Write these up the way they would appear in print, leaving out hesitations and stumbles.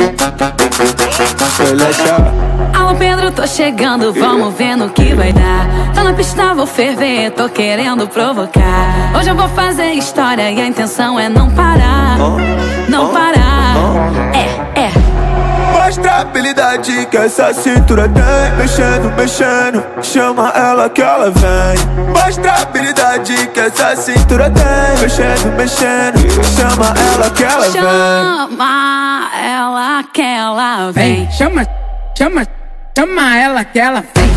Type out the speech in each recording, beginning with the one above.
Alô Pedro, tô chegando, vamos ver no que vai dar. Tô na pista, vou ferver, tô querendo provocar. Hoje eu vou fazer história e a intenção é não parar. Não parar, Mostra a habilidade que essa cintura tem. Mexendo, mexendo, chama ela que ela vem. Mostra a habilidade que essa cintura tem. Mexendo, mexendo, chama ela que ela vem. Chama ela que ela vem. Chama, chama, chama ela que ela vem.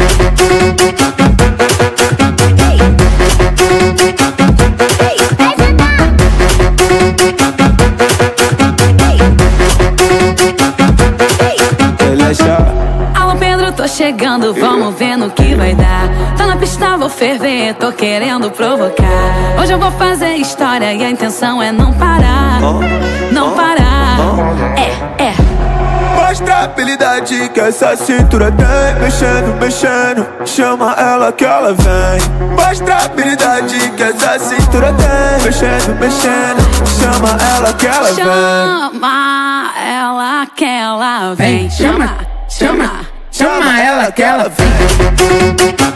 Alô Pedro, tô chegando, vamos ver no que vai dar. Tô na pista, vou ferver, tô querendo provocar. Hoje eu vou fazer história e a intenção é não parar. Não parar, Mostra a habilidade que essa cintura tem. Mexendo, mexendo, chama ela que ela vem. Mostra a habilidade que essa cintura tem. Mexendo, mexendo, chama ela que ela vem. Chama ela que ela vem. Chama, chama, chama ela que ela vem.